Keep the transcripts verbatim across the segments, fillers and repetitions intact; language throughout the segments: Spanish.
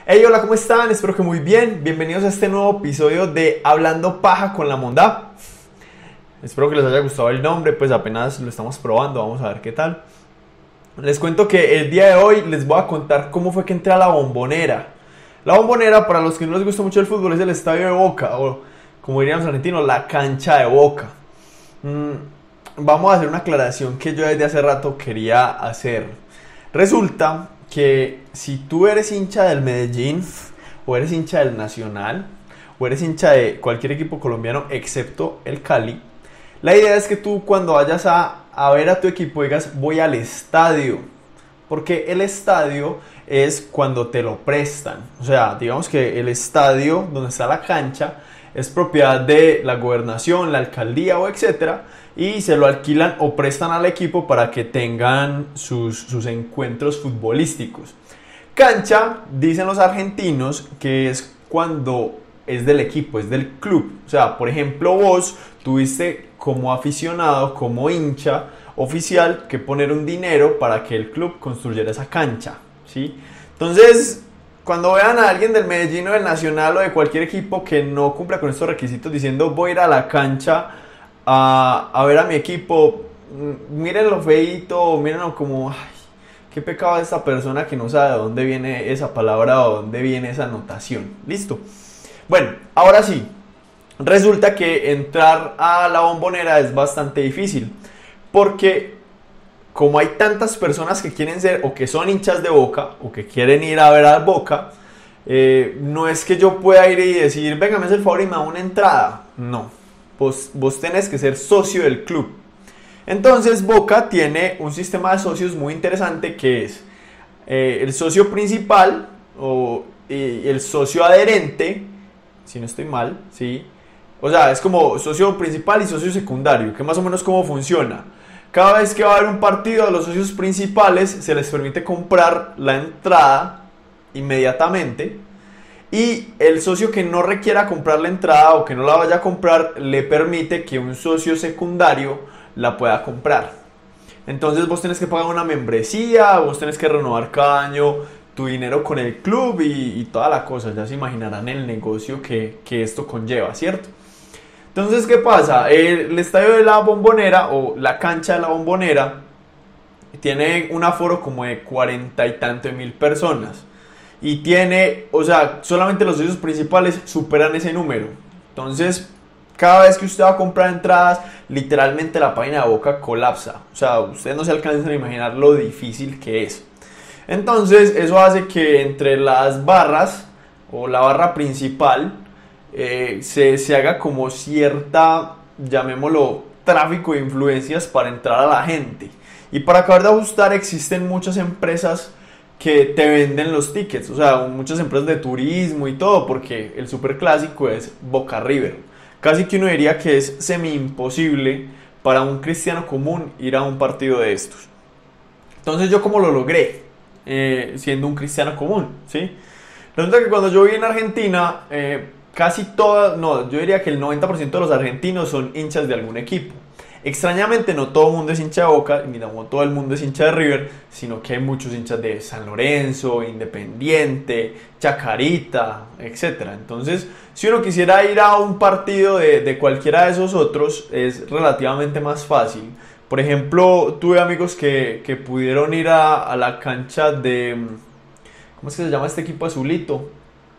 Hey, hola, ¿cómo están? Espero que muy bien. Bienvenidos a este nuevo episodio de Hablando Paja con la Mondá. Espero que les haya gustado el nombre, pues apenas lo estamos probando, vamos a ver qué tal. Les cuento que el día de hoy les voy a contar cómo fue que entré a la Bombonera. La Bombonera, para los que no les gusta mucho el fútbol, es el estadio de Boca, o como dirían los argentinos, la cancha de Boca. Mm, vamos a hacer una aclaración que yo desde hace rato quería hacer. Resulta que si tú eres hincha del Medellín, o eres hincha del Nacional, o eres hincha de cualquier equipo colombiano excepto el Cali, la idea es que tú cuando vayas a, a ver a tu equipo digas voy al estadio, porque el estadio es cuando te lo prestan. O sea, digamos que el estadio donde está la cancha es propiedad de la gobernación, la alcaldía o etcétera, y se lo alquilan o prestan al equipo para que tengan sus, sus encuentros futbolísticos. Cancha, dicen los argentinos, que es cuando es del equipo, es del club. O sea, por ejemplo, vos tuviste como aficionado, como hincha oficial, que poner un dinero para que el club construyera esa cancha, ¿sí? Entonces, cuando vean a alguien del Medellín o del Nacional o de cualquier equipo que no cumpla con estos requisitos diciendo voy a ir a la cancha a, a ver a mi equipo, mírenlo feíto, mírenlo como, ay, qué pecado de esta persona que no sabe de dónde viene esa palabra o de dónde viene esa anotación. Listo. Bueno, ahora sí, resulta que entrar a la Bombonera es bastante difícil, porque como hay tantas personas que quieren ser o que son hinchas de Boca o que quieren ir a ver al Boca, eh, no es que yo pueda ir y decir, venga, me hace el favor y me da una entrada. No, vos, vos tenés que ser socio del club. Entonces Boca tiene un sistema de socios muy interesante que es eh, el socio principal o eh, el socio adherente, si no estoy mal, ¿sí? O sea, es como socio principal y socio secundario, que más o menos cómo funciona. Cada vez que va a haber un partido, a los socios principales se les permite comprar la entrada inmediatamente, y el socio que no requiera comprar la entrada o que no la vaya a comprar le permite que un socio secundario la pueda comprar. Entonces vos tenés que pagar una membresía, vos tenés que renovar cada año tu dinero con el club y, y toda la cosa. Ya se imaginarán el negocio que, que esto conlleva, ¿cierto? Entonces, ¿qué pasa? El estadio de la Bombonera o la cancha de la Bombonera tiene un aforo como de cuarenta y tantos mil personas. Y tiene, o sea, solamente los socios principales superan ese número. Entonces, cada vez que usted va a comprar entradas, literalmente la página de Boca colapsa. O sea, ustedes no se alcanzan a imaginar lo difícil que es. Entonces, eso hace que entre las barras o la barra principal eh, se, se haga como cierta, llamémoslo, tráfico de influencias para entrar a la gente. Y para acabar de ajustar, existen muchas empresas que te venden los tickets. O sea, muchas empresas de turismo y todo, porque el superclásico es Boca River. Casi que uno diría que es semi imposible para un cristiano común ir a un partido de estos. Entonces, ¿yo cómo lo logré? Eh, siendo un cristiano común, ¿sí? Resulta que cuando yo viví en Argentina, eh, casi todas, no, yo diría que el noventa por ciento de los argentinos son hinchas de algún equipo. Extrañamente no todo el mundo es hincha de Boca, ni no todo el mundo es hincha de River, sino que hay muchos hinchas de San Lorenzo, Independiente, Chacarita, etcétera. Entonces, si uno quisiera ir a un partido de, de cualquiera de esos otros, es relativamente más fácil. Por ejemplo, tuve amigos que, que pudieron ir a, a la cancha de... ¿Cómo es que se llama este equipo azulito?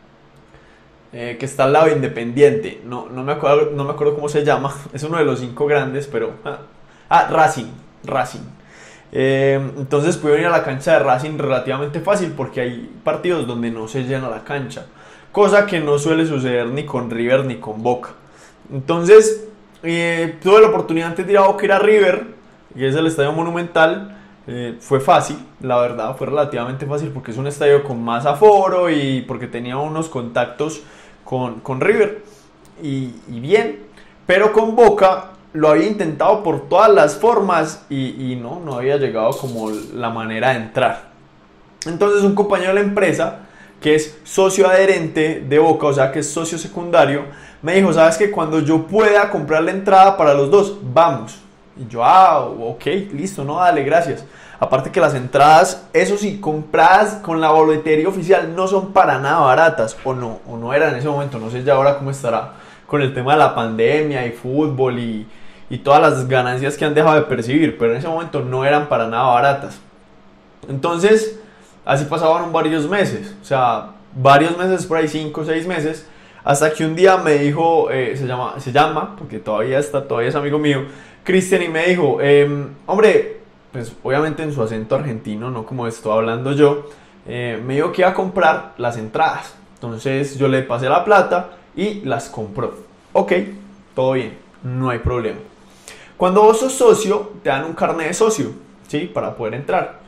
Eh, que está al lado de Independiente. No, no, me acuerdo, no me acuerdo cómo se llama. Es uno de los cinco grandes, pero... Ah, ah Racing. Racing. Eh, entonces pudieron ir a la cancha de Racing relativamente fácil porque hay partidos donde no se llena la cancha. Cosa que no suele suceder ni con River ni con Boca. Entonces, eh, tuve la oportunidad antes de ir a Boca, ir a River, que es el Estadio Monumental. Eh, fue fácil, la verdad, fue relativamente fácil porque es un estadio con más aforo y porque tenía unos contactos con, con River y, y bien, pero con Boca lo había intentado por todas las formas y, y no, no había llegado como la manera de entrar. Entonces un compañero de la empresa, que es socio adherente de Boca, o sea que es socio secundario, me dijo, ¿sabes qué? Cuando yo pueda comprar la entrada para los dos, vamos. Y yo, ah, ok, listo, no, dale, gracias. Aparte que las entradas, eso sí, compradas con la boletería oficial, no son para nada baratas, o no, o no era en ese momento, no sé ya ahora cómo estará con el tema de la pandemia y fútbol y, y todas las ganancias que han dejado de percibir, pero en ese momento no eran para nada baratas. Entonces, así pasaban varios meses, o sea, varios meses, por ahí cinco o seis meses, hasta que un día me dijo, eh, se, llama, se llama, porque todavía está, todavía es amigo mío, Cristian, y me dijo, eh, hombre, pues obviamente en su acento argentino, no como estoy hablando yo, eh, me dijo que iba a comprar las entradas. Entonces yo le pasé la plata y las compró. Ok, todo bien, no hay problema. Cuando vos sos socio, te dan un carnet de socio, ¿sí? Para poder entrar.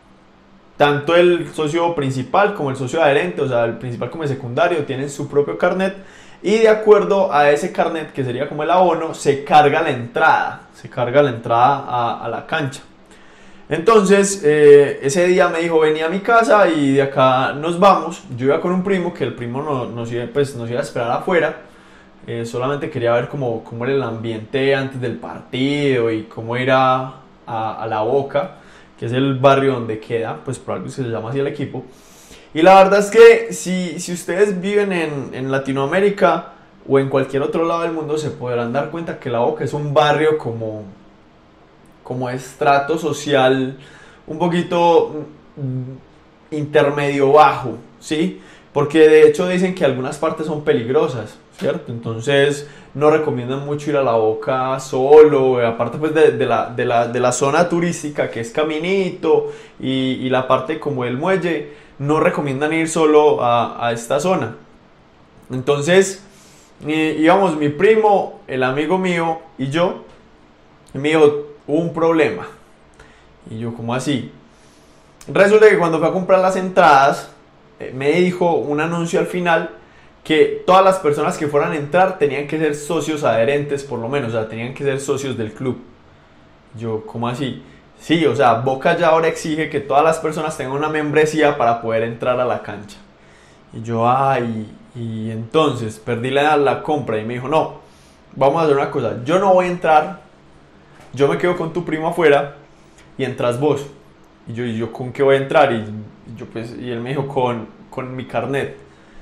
Tanto el socio principal como el socio adherente, o sea, el principal como el secundario, tienen su propio carnet. Y de acuerdo a ese carnet, que sería como el abono, se carga la entrada. Se carga la entrada a, a la cancha. Entonces, eh, ese día me dijo, vení a mi casa y de acá nos vamos. Yo iba con un primo, que el primo no, nos, iba, pues, nos iba a esperar afuera. Eh, solamente quería ver cómo, cómo era el ambiente antes del partido y cómo ir a, a, a La Boca, que es el barrio donde queda, pues por algo se llama así el equipo. Y la verdad es que si, si ustedes viven en, en Latinoamérica o en cualquier otro lado del mundo, se podrán dar cuenta que La Boca es un barrio como, como estrato social un poquito mm, intermedio bajo, ¿sí? Porque de hecho dicen que algunas partes son peligrosas, ¿cierto? Entonces no recomiendan mucho ir a La Boca solo, aparte pues de, de, la, de, la, de la zona turística que es Caminito y, y la parte como el muelle, no recomiendan ir solo a, a esta zona. Entonces íbamos mi primo, el amigo mío y yo, y me dijo, hubo un problema. Y yo, ¿cómo así? Resulta que cuando fui a comprar las entradas, me dijo un anuncio al final que todas las personas que fueran a entrar tenían que ser socios adherentes por lo menos, o sea, tenían que ser socios del club. Yo, ¿cómo así? Sí, o sea, Boca ya ahora exige que todas las personas tengan una membresía para poder entrar a la cancha. Y yo, ay, y entonces perdí la, la compra y me dijo, no, vamos a hacer una cosa, yo no voy a entrar, yo me quedo con tu primo afuera y entras vos. Y yo, ¿y yo con qué voy a entrar? Y, yo, pues, y él me dijo, con, con mi carnet.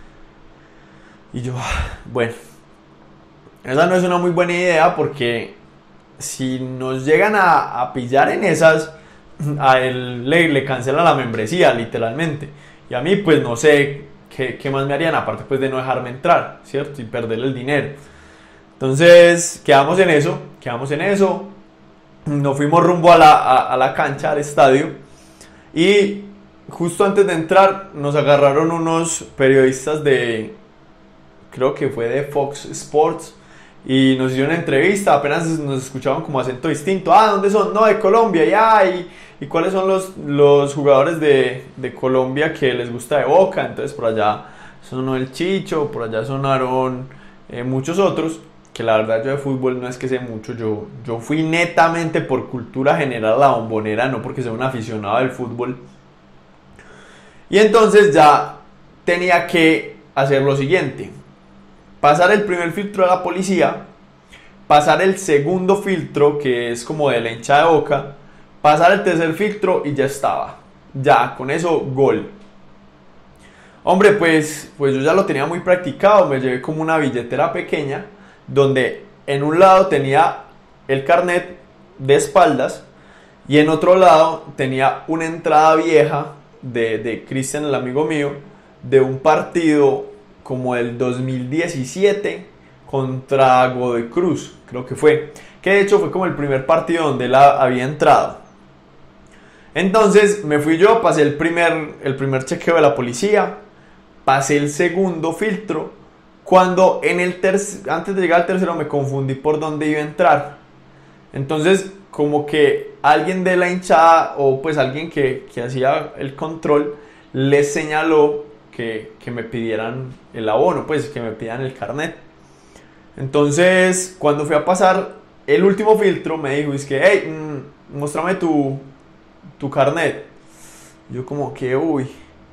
Y yo, bueno, esa no es una muy buena idea porque si nos llegan a, a pillar en esas, a él le, le cancelan la membresía, literalmente. Y a mí, pues, no sé qué, qué más me harían, aparte pues de no dejarme entrar, ¿cierto? Y perder el dinero. Entonces, quedamos en eso, quedamos en eso. Nos fuimos rumbo a la, a, a la cancha, al estadio. Y justo antes de entrar nos agarraron unos periodistas de, creo que fue de Fox Sports, y nos hicieron una entrevista, apenas nos escuchaban como acento distinto. Ah, ¿dónde son? No, de Colombia, ya, y, y cuáles son los, los jugadores de, de Colombia que les gusta de Boca. Entonces por allá sonó el Chicho, por allá sonaron eh, muchos otros, que la verdad yo de fútbol no es que sé mucho, yo, yo fui netamente por cultura general a la Bombonera, no porque sea un aficionado del fútbol. Y entonces ya tenía que hacer lo siguiente: pasar el primer filtro de la policía, pasar el segundo filtro, que es como de la hinchada de Boca, pasar el tercer filtro y ya estaba. Ya, con eso, gol. Hombre, pues, pues yo ya lo tenía muy practicado, me llevé como una billetera pequeña, donde en un lado tenía el carnet de espaldas y en otro lado tenía una entrada vieja de, de Cristian, el amigo mío, de un partido como el dos mil diecisiete contra Godoy Cruz, creo que fue, que de hecho fue como el primer partido donde él había entrado. Entonces me fui yo, pasé el primer, el primer chequeo de la policía, pasé el segundo filtro, cuando en el terc- antes de llegar al tercero me confundí por dónde iba a entrar. Entonces como que alguien de la hinchada, o pues alguien que, que hacía el control, les señaló que, que me pidieran el abono, pues que me pidan el carnet. Entonces cuando fui a pasar el último filtro me dijo, es que, hey, mmm, muéstrame tu, tu carnet. Yo como que, uy,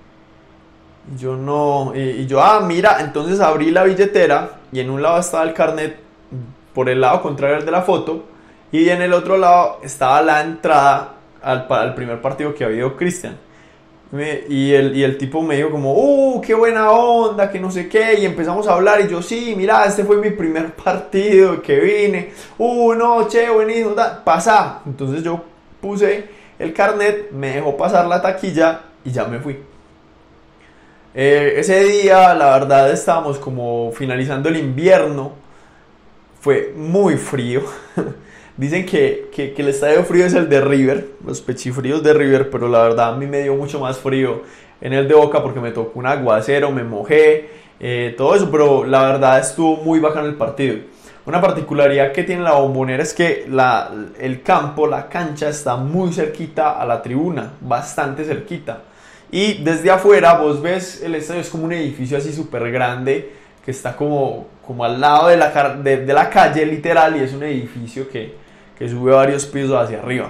yo no, y, y yo, ah, mira, entonces abrí la billetera y en un lado estaba el carnet por el lado contrario al de la foto y en el otro lado estaba la entrada al, al primer partido que había ido Cristian. Me- Y el, y el tipo me dijo como, uh, qué buena onda, que no sé qué, y empezamos a hablar, y yo, sí, mira, este fue mi primer partido que vine, uh, no, che, buenísimo, ta, pasa. Entonces yo puse el carnet, me dejó pasar la taquilla, y ya me fui. Eh, ese día, la verdad, estábamos como finalizando el invierno, fue muy frío. Dicen que, que, que el estadio frío es el de River, los pechifríos de River, pero la verdad a mí me dio mucho más frío en el de Boca porque me tocó un aguacero, me mojé, eh, todo eso, pero la verdad estuvo muy bacano el partido. Una particularidad que tiene la Bombonera es que la, el campo, la cancha está muy cerquita a la tribuna, bastante cerquita. Y desde afuera vos ves el estadio, es como un edificio así súper grande que está como, como al lado de la, de, de la calle literal, y es un edificio que, que sube varios pisos hacia arriba.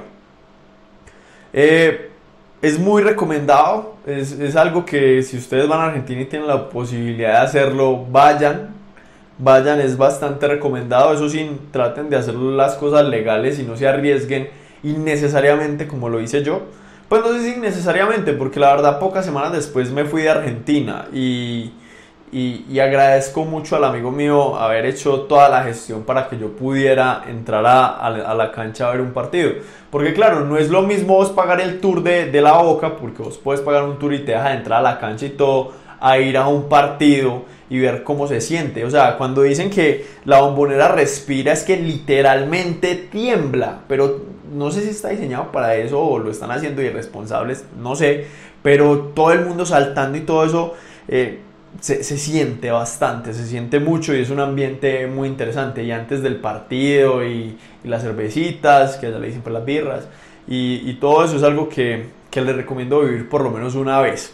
Eh, es muy recomendado, es, es algo que si ustedes van a Argentina y tienen la posibilidad de hacerlo, vayan, vayan, es bastante recomendado. Eso sí, traten de hacer las cosas legales y no se arriesguen innecesariamente como lo hice yo. Pues no sé si innecesariamente, porque la verdad pocas semanas después me fui de Argentina y, y, y agradezco mucho al amigo mío haber hecho toda la gestión para que yo pudiera entrar a, a, a la cancha a ver un partido. Porque claro, no es lo mismo vos pagar el tour de, de la Boca, porque vos puedes pagar un tour y te deja entrar a la cancha y todo, a ir a un partido y ver cómo se siente. O sea, cuando dicen que la Bombonera respira, es que literalmente tiembla, pero no sé si está diseñado para eso o lo están haciendo irresponsables, no sé, pero todo el mundo saltando y todo eso, eh, se, se siente bastante, se siente mucho y es un ambiente muy interesante. Y antes del partido y, y las cervecitas, que ya le dicen por las birras, y, y todo eso es algo que, que les recomiendo vivir por lo menos una vez.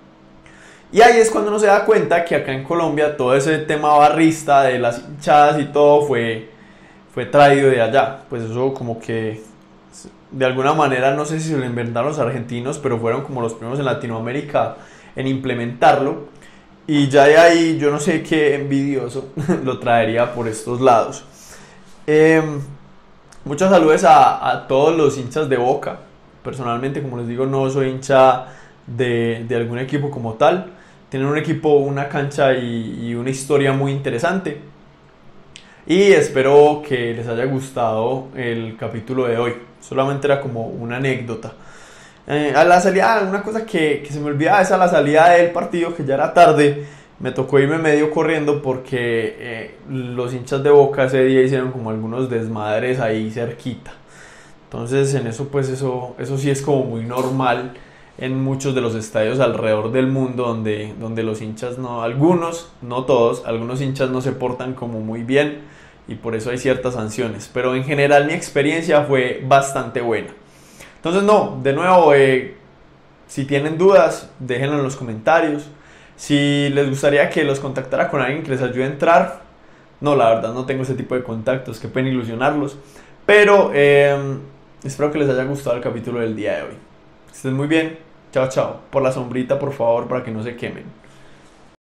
Y ahí es cuando uno se da cuenta que acá en Colombia todo ese tema barrista de las hinchadas y todo fue, fue traído de allá. Pues eso como que de alguna manera, no sé si se lo inventaron los argentinos, pero fueron como los primeros en Latinoamérica en implementarlo. Y ya de ahí yo no sé qué envidioso lo traería por estos lados. Eh, Muchos saludos a, a todos los hinchas de Boca. Personalmente, como les digo, no soy hincha de, de algún equipo como tal. Tienen un equipo, una cancha y, y una historia muy interesante. Y espero que les haya gustado el capítulo de hoy. Solamente era como una anécdota. Eh, a la salida, una cosa que, que se me olvidaba es a la salida del partido, que ya era tarde. Me tocó irme medio corriendo porque eh, los hinchas de Boca ese día hicieron como algunos desmadres ahí cerquita. Entonces en eso pues eso, eso sí es como muy normal en muchos de los estadios alrededor del mundo donde, donde los hinchas no, algunos, no todos, algunos hinchas no se portan como muy bien y por eso hay ciertas sanciones. Pero en general mi experiencia fue bastante buena. Entonces no, de nuevo, eh, si tienen dudas, déjenlo en los comentarios. Si les gustaría que los contactara con alguien que les ayude a entrar, no, la verdad no tengo ese tipo de contactos, que pueden ilusionarlos. Pero eh, espero que les haya gustado el capítulo del día de hoy. Que estén muy bien, chao chao. Por la sombrita por favor para que no se quemen.